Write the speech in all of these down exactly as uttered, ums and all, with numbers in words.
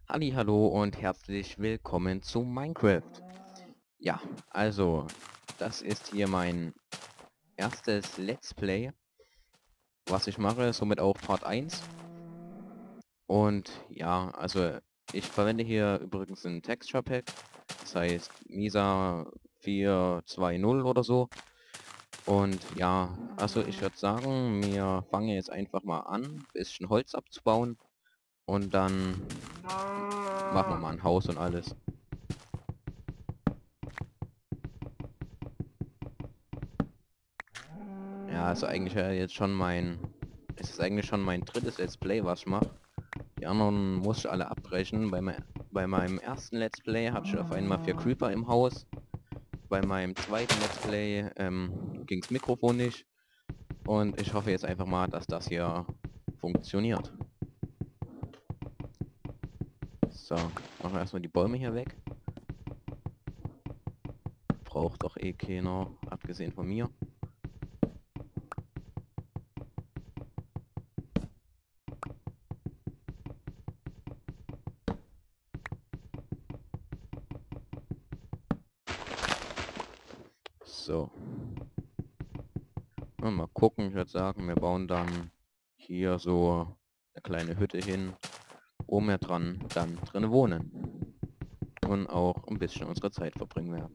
Hallo und herzlich willkommen zu Minecraft. Ja, also, das ist hier mein erstes Let's Play, was ich mache, somit auch Part eins. Und ja, also ich verwende hier übrigens ein Texture Pack, das heißt Misa vier zwei null oder so. Und ja, also ich würde sagen, wir fangen jetzt einfach mal an, ein bisschen Holz abzubauen und dann machen wir mal ein Haus und alles. Ja, also eigentlich wäre jetzt schon mein... Es ist eigentlich schon mein drittes Let's Play, was ich mache. Die anderen muss ich alle abbrechen. Bei, mei- bei meinem ersten Let's Play hatte ich auf einmal vier Creeper im Haus. Bei meinem zweiten Let's Play ähm, ging das Mikrofon nicht. Und ich hoffe jetzt einfach mal, dass das hier funktioniert. So, machen wir erstmal die Bäume hier weg. Braucht doch eh keiner, abgesehen von mir. So. Na, mal gucken, ich würde sagen, wir bauen dann hier so eine kleine Hütte hin, wo wir dran dann drin wohnen. Und auch ein bisschen unsere Zeit verbringen werden.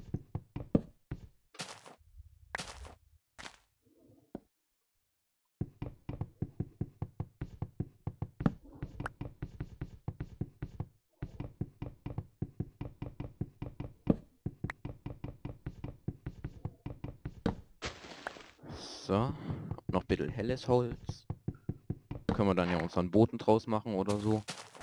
So, noch ein bisschen helles Holz. Können wir dann ja unseren Boden draus machen oder so.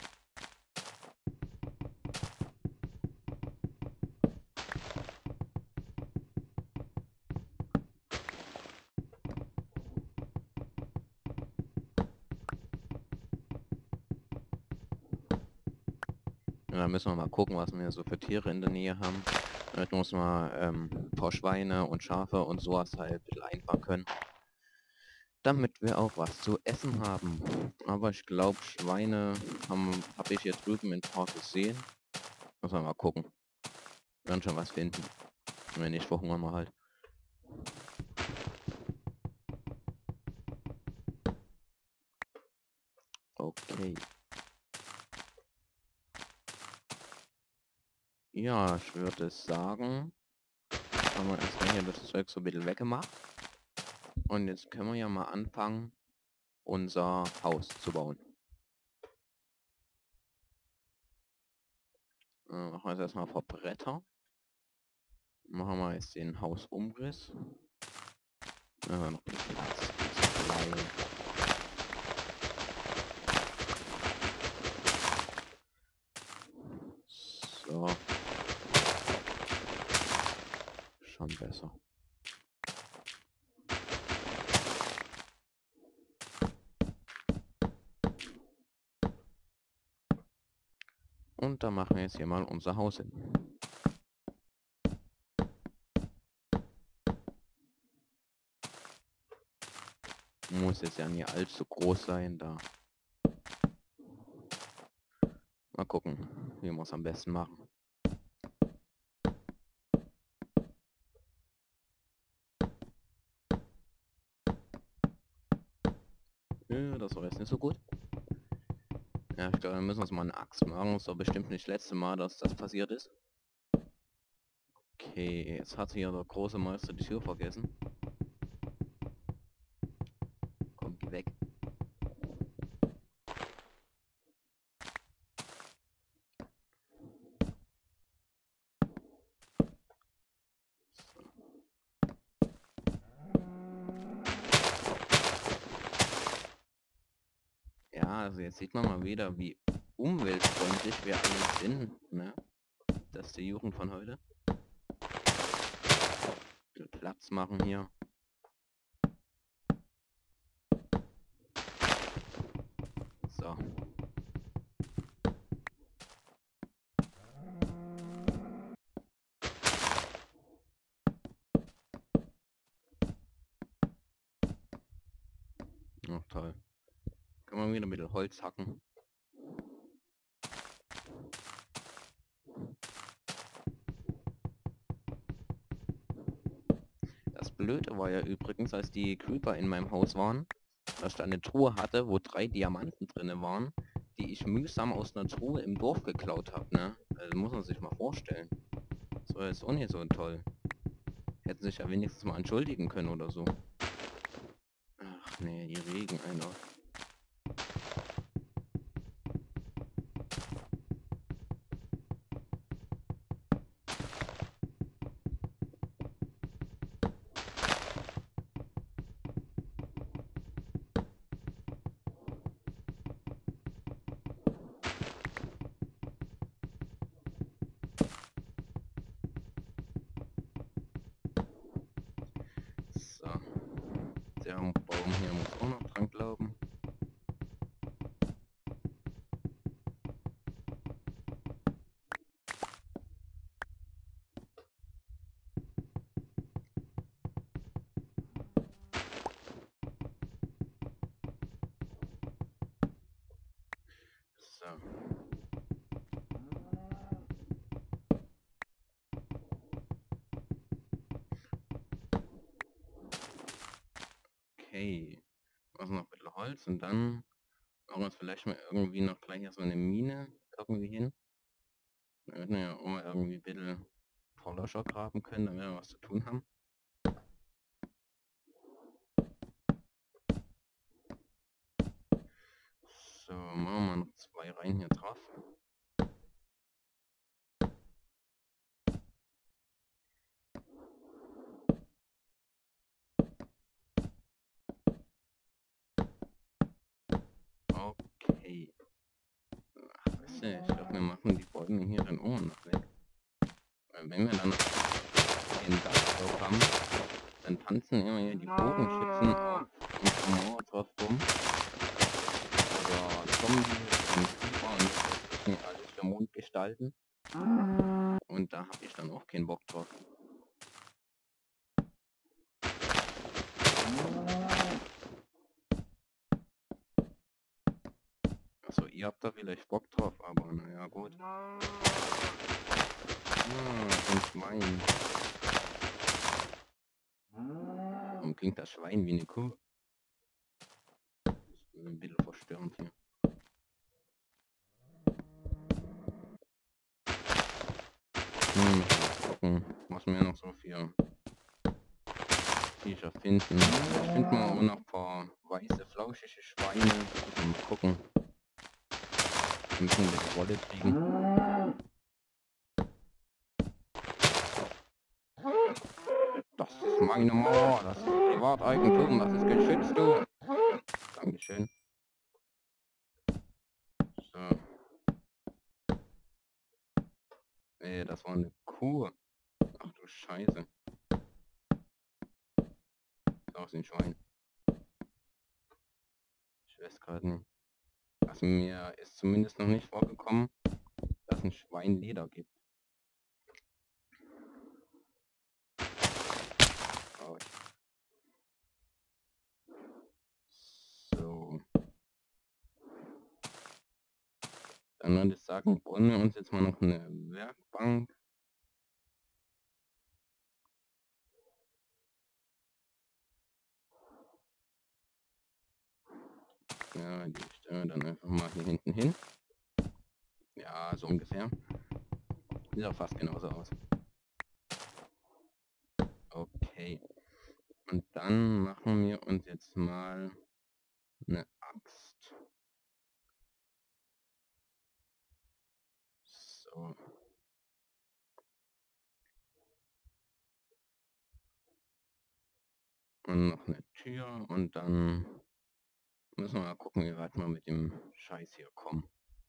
Und dann müssen wir mal gucken, was wir so für Tiere in der Nähe haben. Damit wir uns mal ähm, ein paar Schweine und Schafe und sowas halt ein bisschen einfangen können. Damit wir auch was zu essen haben. Aber ich glaube, Schweine habe hab ich hier drüben in Park gesehen. Muss man mal gucken. Wir werden schon was finden. Wenn nicht, verhungern wir halt. Okay. Ja, ich würde sagen, haben wir erstmal hier das Zeug so ein bisschen weggemacht. Und jetzt können wir ja mal anfangen, unser Haus zu bauen. Äh, machen wir jetzt erstmal ein paar Bretter. Machen wir jetzt den Hausumriss. Äh, noch ein bisschen Platz. Blei. So. Schon besser. Und da machen wir jetzt hier mal unser Haus hin. Muss jetzt ja nicht allzu groß sein, da. Mal gucken, wie wir es am besten machen. Äh, das war jetzt nicht so gut. Ja, ich glaube, wir müssen uns mal eine Axt machen. Das war bestimmt nicht das letzte Mal, dass das passiert ist. Okay, jetzt hat hier der große Meister die Tür vergessen. Komm, geh weg. Ja, also jetzt sieht man mal wieder, wie umweltfreundlich wir alle sind, ne? Das ist die Jugend von heute. Platz machen hier. So. Ach, toll. Kann man wieder mit Holz hacken. Das Blöde war ja übrigens, als die Creeper in meinem Haus waren, dass ich da eine Truhe hatte, wo drei Diamanten drinne waren, die ich mühsam aus einer Truhe im Dorf geklaut habe, ne? Also muss man sich mal vorstellen. Das war jetzt auch nicht so toll. Hätten sich ja wenigstens mal entschuldigen können oder so. Ach nee, die Regen einer. So. Der Baum hier muss auch noch dran glauben. So. Okay. Was noch ein bisschen Holz und dann machen wir uns vielleicht mal irgendwie noch gleich hier so eine Mine irgendwie hin. Da werden wir ja auch mal irgendwie ein bisschen paar Löcher graben können, damit wir was zu tun haben. So, machen wir noch zwei Reihen hier drauf. Okay. Ach, weißt du, ich glaube, wir machen die Bäume hier dann auch noch weg. Weil wenn wir dann noch den Dach drauf haben, dann tanzen immer hier die Bogenschützen auf und Mauer drauf rum. Oder Zombies und Creeper und das sind alles für Mondgestalten. Und da habe ich dann auch keinen Bock drauf. Also ihr habt da vielleicht Bock drauf, aber naja gut. Ah, ein Schwein. Warum klingt das Schwein wie eine Kuh? Das ist ein bisschen verstörend hier. Hm, mal gucken, was wir noch so für Viecher finden. Ich finde mal auch noch ein paar weiße, flauschige Schweine. Mal gucken. Wir müssen die Wolle kriegen. Das ist meine Mauer, das ist Privateigentum, das ist geschützt, du. Dankeschön. So. Ey, das war eine Kuh. Ach du Scheiße. Das ist ein Schwein. Ich weiß gerade nicht. Also mir ist zumindest noch nicht vorgekommen, dass ein Schwein Leder gibt. Oh. So. Dann würde ich sagen, bauen wir uns jetzt mal noch eine Werkbank. Ja, die stellen wir dann einfach mal hier hinten hin. Ja, so ungefähr. Sieht auch fast genauso aus. Okay. Und dann machen wir uns jetzt mal eine Axt. So. Und noch eine Tür und dann müssen wir mal gucken, wie weit wir mit dem Scheiß hier kommen.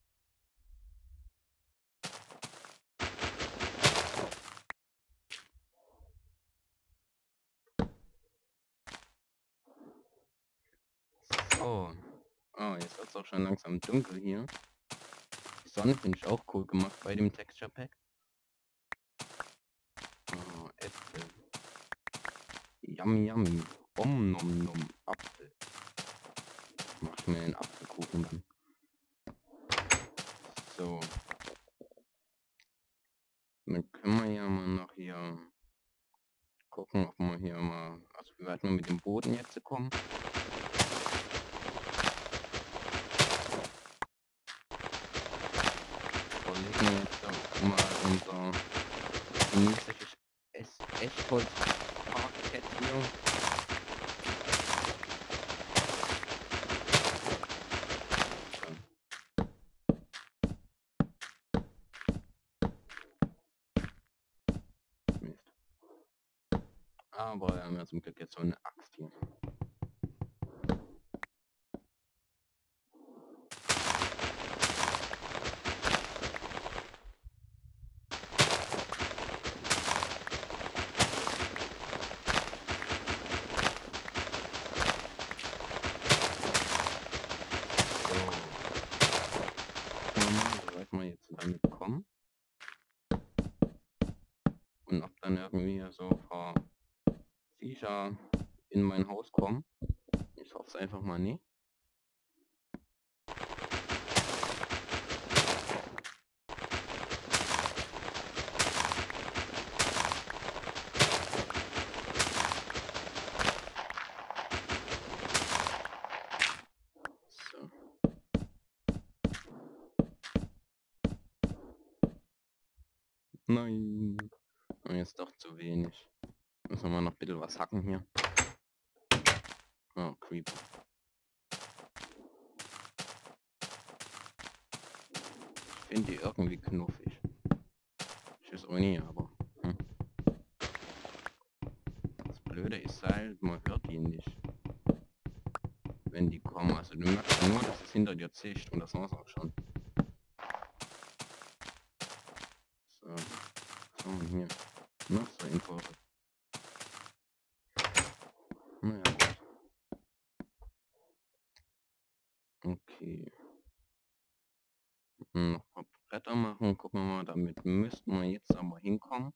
So. Oh, jetzt wird es auch schon langsam dunkel hier. Die Sonne finde ich auch cool gemacht bei dem Texture Pack. Oh, Äpfel. Yummy, yummy. Om nom nom. Apfel. Mach ich mir einen Apfelkuchen dann. So. Dann können wir ja mal noch hier gucken, ob wir hier mal, also wir werden nur mit dem Boden jetzt kommen. Verlegen jetzt mal unser niedliches Echtholz-Parkett hier. Aber wir haben ja zum Glück jetzt so eine Axt hier. So, weit wir jetzt damit kommen. Und ob dann irgendwie so ein paar Viecher in mein Haus kommen. Ich hoffe es einfach mal nicht. So. Nein. Und jetzt doch zu wenig. Müssen wir noch ein bisschen was hacken hier. Oh, Creeper. Ich finde die irgendwie knuffig. Ich weiß auch nie, aber... Hm. Das Blöde ist halt, man hört die nicht. Wenn die kommen. Also du merkst ja nur, dass es hinter dir zischt und das war's auch schon. So. Was haben wir hier? Noch so Info. Naja, gut. Okay. Noch ein paar Bretter machen. Gucken wir mal, damit müssten wir jetzt aber hinkommen.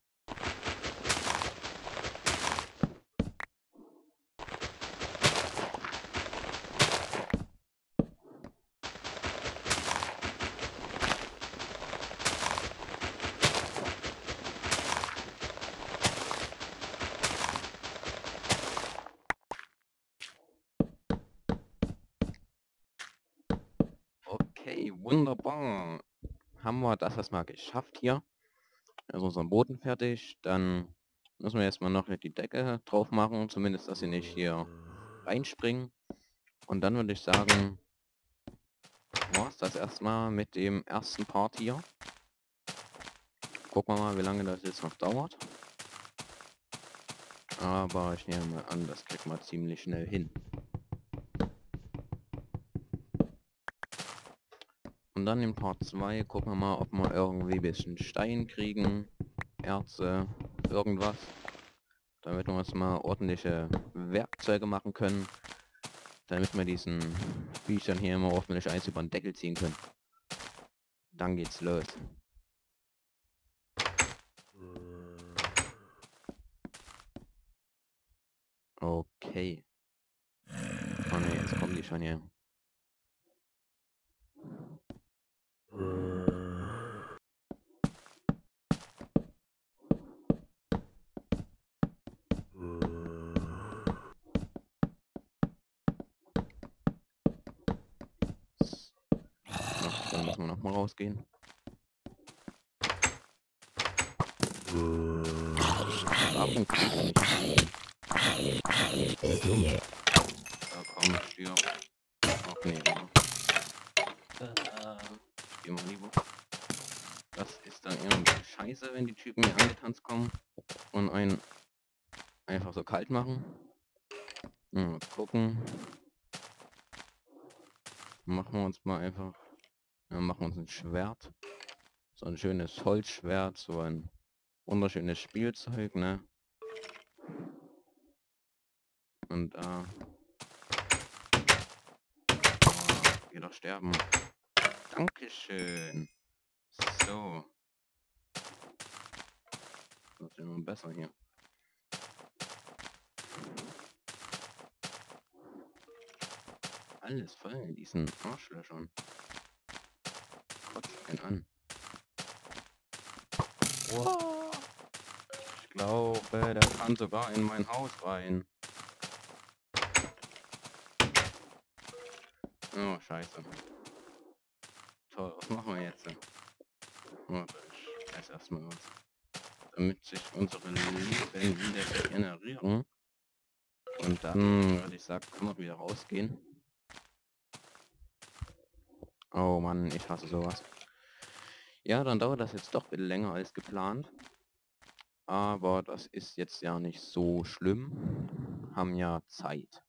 Okay, wunderbar. Haben wir das erstmal geschafft hier. Also unseren Boden fertig. Dann müssen wir erstmal noch die Decke drauf machen. Zumindest, dass sie nicht hier reinspringen. Und dann würde ich sagen, war es das erstmal mit dem ersten Part hier. Gucken wir mal, wie lange das jetzt noch dauert. Aber ich nehme mal an, das kriegt man ziemlich schnell hin. Und dann in Part zwei gucken wir mal, ob wir irgendwie ein bisschen Stein kriegen, Erze, irgendwas. Damit wir uns mal ordentliche Werkzeuge machen können. Damit wir diesen Viechern hier immer ordentlich eins über den Deckel ziehen können. Dann geht's los. Okay. Oh ne, jetzt kommen die schon hier. Ach, dann müssen wir noch mal rausgehen. Ab und zu nicht. Da komm, stirb. Ach nee, äh, ich geh mal lieber. Das ist dann eher ein bisschen scheiße, wenn die Typen hier angetanzt kommen und einen einfach so kalt machen. Mal gucken. Machen wir uns mal einfach, ja, machen wir uns ein Schwert. So ein schönes Holzschwert, so ein wunderschönes Spielzeug, ne? Und äh, oh, wieder sterben. Dankeschön. So. Das ist immer besser hier. Alles voll in diesen Arschlöchern. Kotzt einen an. Wow. Ich glaube, der kann sogar in mein Haus rein. Oh, scheiße. Toll, was machen wir jetzt? Warte, ich esse erstmal was. Damit sich unsere Leben wieder regenerieren. Und dann würde ich sagen, können wir wieder rausgehen. Oh Mann, ich hasse sowas. Ja, dann dauert das jetzt doch ein bisschen länger als geplant. Aber das ist jetzt ja nicht so schlimm. Haben ja Zeit.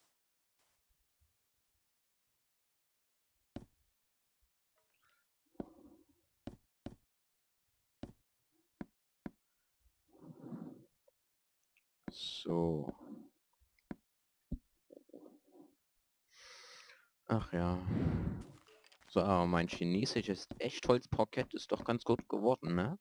So. Ach ja. So, aber mein chinesisches Echtholzparkett ist doch ganz gut geworden, ne?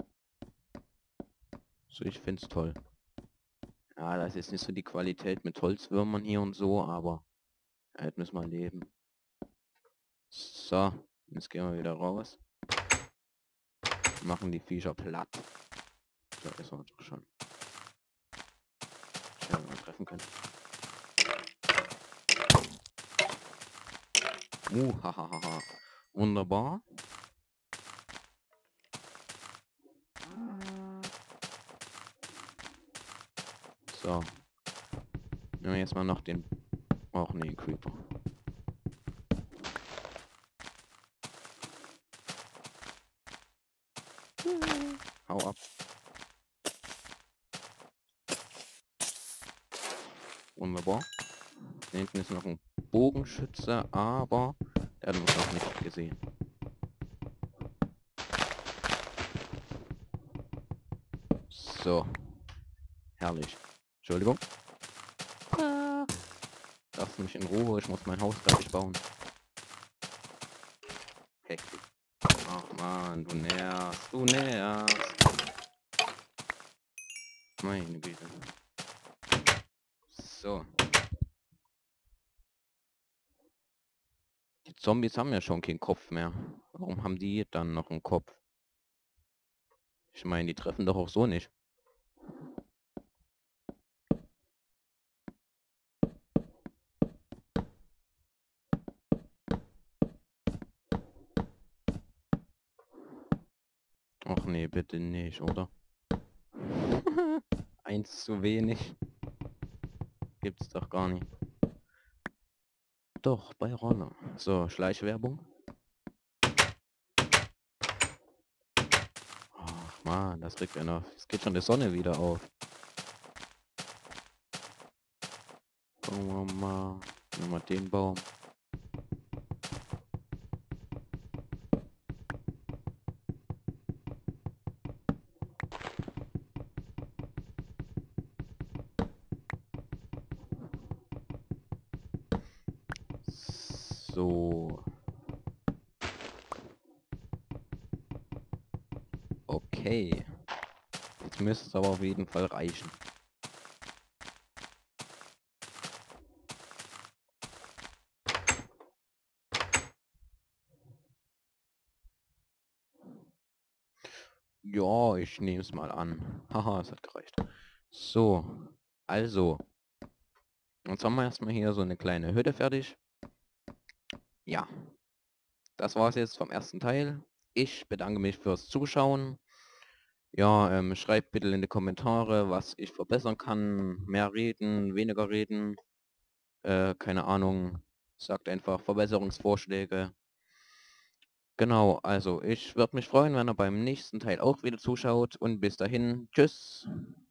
So, ich find's toll. Ja, das ist nicht so die Qualität mit Holzwürmern hier und so, aber halt müssen wir leben. So, jetzt gehen wir wieder raus. Machen die Viecher platt. So ist er doch schon. Ich hätte mal treffen können. Uh, hahaha. Wunderbar. So. Nehmen wir jetzt mal noch den... Och nee, Creeper. Hau ab. Wunderbar. Da hinten ist noch ein Bogenschütze, aber der hat uns noch nicht gesehen. So. Herrlich. Entschuldigung. Ah. Lass mich in Ruhe, ich muss mein Haus fertig bauen. Hektik. Ach man, du nervst, du nervst. Meine Güte. So. Die Zombies haben ja schon keinen Kopf mehr. Warum haben die dann noch einen Kopf? Ich meine, die treffen doch auch so nicht. Ach nee, bitte nicht, oder? Eins zu wenig. Gibt's doch gar nicht. Doch, bei Roller. So, Schleichwerbung. Ach man, das regt einer. Es geht schon die Sonne wieder auf. Gucken wir mal. Nehmen wir den Baum. So. Okay. Jetzt müsste es aber auf jeden Fall reichen. Ja, ich nehme es mal an. Haha, es hat gereicht. So. Also. Jetzt haben wir erstmal hier so eine kleine Hütte fertig. Ja. Das war es jetzt vom ersten Teil. Ich bedanke mich fürs Zuschauen. Ja, ähm, schreibt bitte in die Kommentare, was ich verbessern kann. Mehr reden, weniger reden. Äh, keine Ahnung. Sagt einfach Verbesserungsvorschläge. Genau, also ich würde mich freuen, wenn ihr beim nächsten Teil auch wieder zuschaut. Und bis dahin, tschüss.